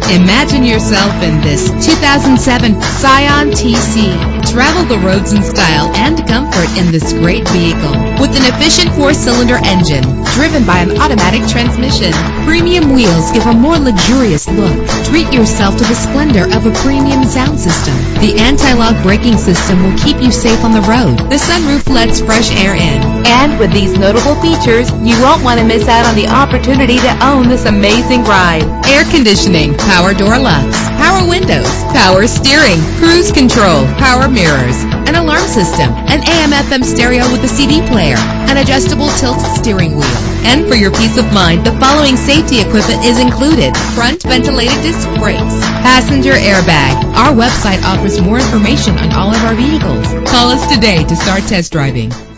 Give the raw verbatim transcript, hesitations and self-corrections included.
Imagine yourself in this two thousand seven Scion T C. Travel the roads in style and comfort in this great vehicle. With an efficient four-cylinder engine driven by an automatic transmission, premium wheels give a more luxurious look. Treat yourself to the splendor of a premium sound system. The anti-lock braking system will keep you safe on the road. The sunroof lets fresh air in. And with these notable features, you won't want to miss out on the opportunity to own this amazing ride. Air conditioning, power door locks, power windows, power steering, cruise control, power mirrors, an alarm system, an A M F M stereo with a C D player, an adjustable tilt steering wheel. And for your peace of mind, the following safety equipment is included: front ventilated disc brakes, passenger airbag. Our website offers more information on all of our vehicles. Call us today to start test driving.